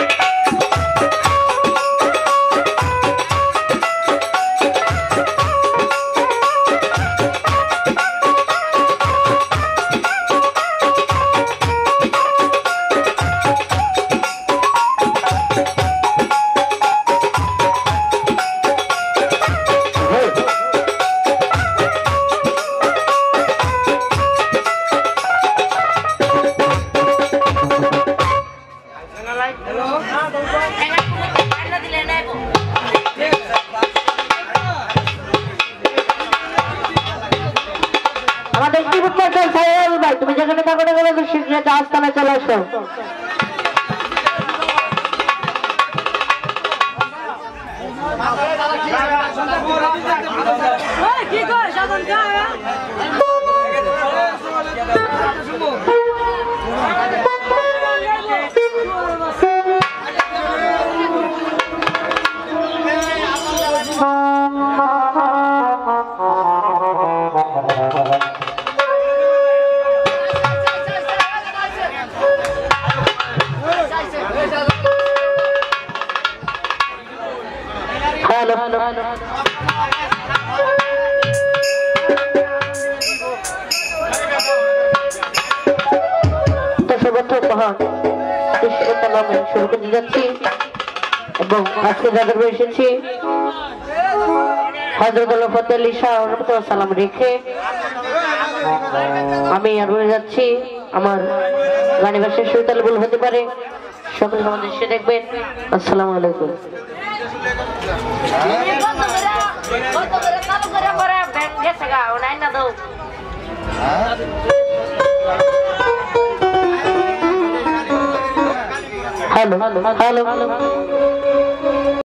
তুমি যেখানে থাকো না কেন শীঘ্র জাহাজখানে চলে আসো। শুরু করতে যাচ্ছি এবং আজকে যাদের এসেছি হযরতুল ফতেহ আলী শাহ সালাম রেখে আমি আর বলে যাচ্ছি। আমার গানে ভাষায় সুরতাল ভুল হতে পারে, সকলে আমাদের সে দেখবেন। আসসালামু আলাইকুম। Hello hello hello.